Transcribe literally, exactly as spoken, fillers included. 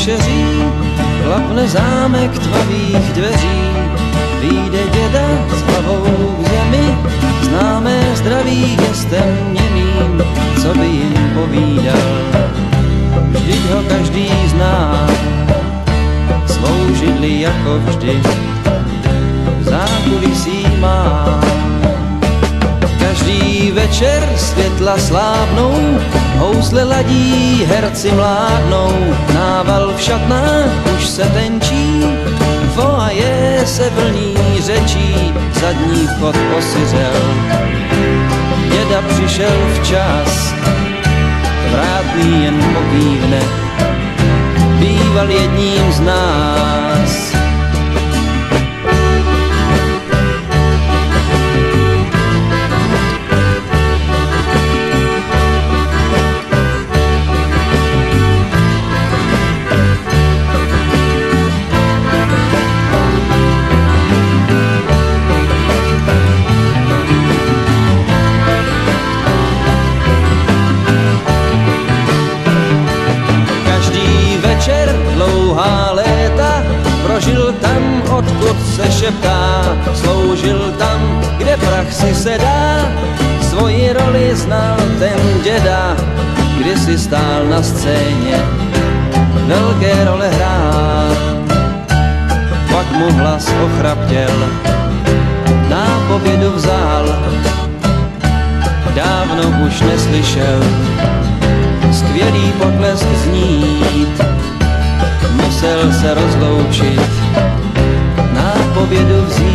večeří, klapne zámek tvavých dveří. Vyjde děda s hlavou k zemi, známé zdraví gestem němým, co by jim povídal. Vždyť ho každý zná, svou židli jako vždy, v zákulisí má. Každý večer světla slábnou, housle ladí, herci mládnou, nával v šatnách už se tenčí, foaje se vlní řečí, zadní vchod osiřel. Děda přišel včas, vrátný jen pokývne, býval jedním z nás. Dlouhá léta prožil tam, odkud se šeptá, sloužil tam, kde prach si sedá, svoji roli znal ten děda, kdysi stál na scéně, velké role hrál. Pak mu hlas ochraptěl, nápovědu vzal, dávno už neslyšel skvělý potlesk znít. Musel se rozloučit, nápovědu vzít.